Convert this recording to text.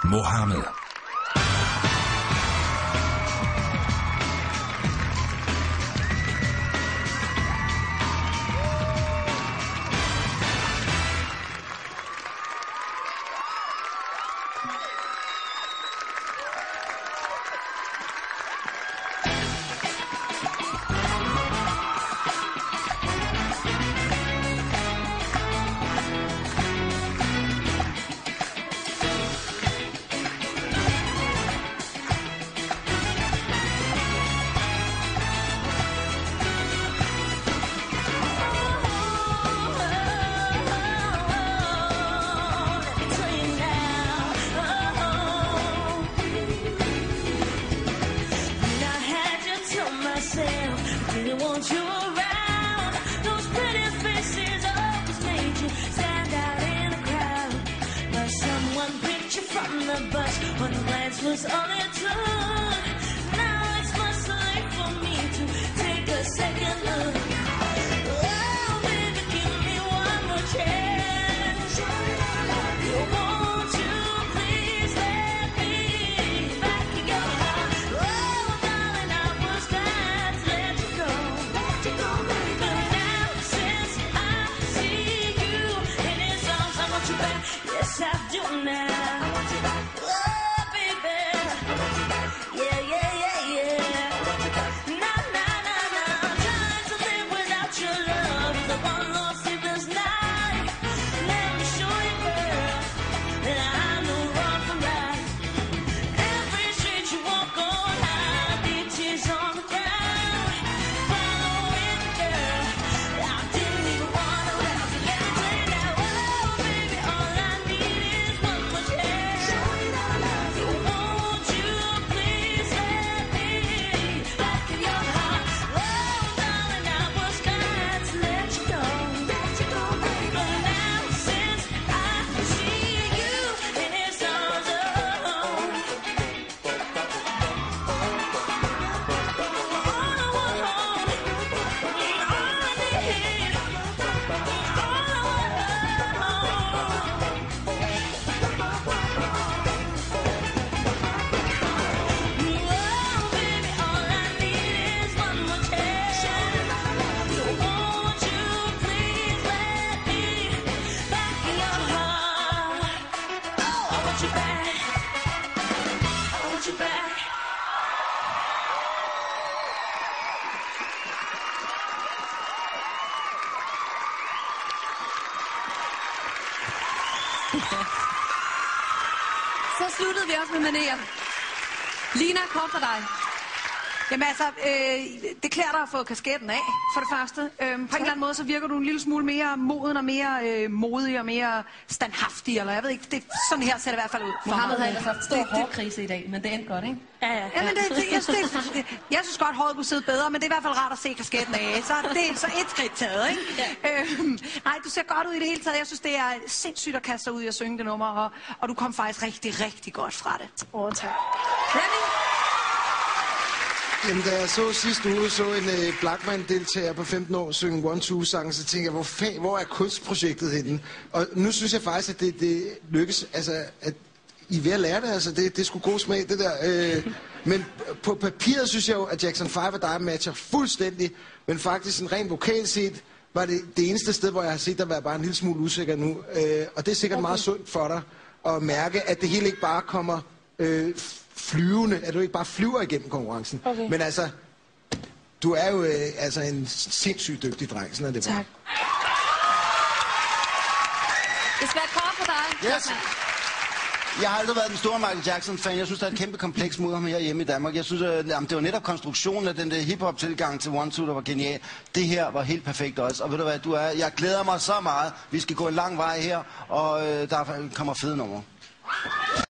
Mohammed. Didn't want you around. Those pretty faces always made you stand out in the crowd. But someone picked you from the bus. One glance was all it took. Now it's much too late for me to take a second look. Oh, baby, give me one more chance. Won't you please let me back in your heart? Oh, darling, I was glad to let you go. But now since I see you in his arms, I want you back. Yes, I do now. Oh, baby. Yeah, yeah, yeah, yeah. Nah, nah, nah, nah. Trying to live without your love is a one lost sleepless night. Let me show you, girl, that I know wrong from right. Every street you walk on, I leave tears on the ground. Following the girl, I didn't even want to have to let me play now. Oh, baby, all I need is one more chance. Won't you please let me back in your heart? Oh, darling, I was glad to let you go. But now since I see you in his arms, Så sluttede vi også med manerer. Lina, kort for dig. Jamen altså, det klæder dig at få kasketten af, for det første. På en eller anden måde, så virker du en lille smule mere moden og mere modig og mere standhaftig, eller jeg ved ikke, det, sådan her ser det i hvert fald ud. Mohammed har ellers haft stor hårkrise i dag, men det endte godt, ikke? Ja. Men jeg synes godt, håret kunne sidde bedre, men det er i hvert fald rart at se kasketten af. Så det er så et skridt taget, ikke? Ja. Nej, du ser godt ud i det hele taget. Jeg synes, det er sindssygt at kaste dig ud i at synge det nummer, og du kom faktisk rigtig, rigtig godt fra det. Tak. Flemming? Jamen, da jeg så sidste uge en Blachman-deltager på 15 år synge One-Two-sangen, så tænkte jeg, hvor er kunstprojektet henne? Og nu synes jeg faktisk, at det lykkes, altså, at I er ved at lære det, altså, det er sgu god smag, det der. Men på papiret synes jeg jo, at Jackson 5 og dig matcher fuldstændig, men faktisk en ren vokal set, var det eneste sted, hvor jeg har set dig være bare en lille smule usikker nu. Og det er sikkert meget sundt for dig at mærke, at det hele ikke bare kommer flyvende, at du ikke bare flyver igennem konkurrencen. Okay. Men altså, du er jo altså en sindssygt dygtig dreng, sådan er det bare. Tak. Det skal være kort for dig. Yes. Jeg har aldrig været den store Michael Jackson-fan. Jeg synes, der er et kæmpe kompleks mod ham her hjemme i Danmark. Jeg synes, det var netop konstruktionen af den der hip-hop-tilgang til One-Two, der var genial. Det her var helt perfekt også. Og ved du hvad, jeg glæder mig så meget. Vi skal gå en lang vej her, og der kommer fede numre.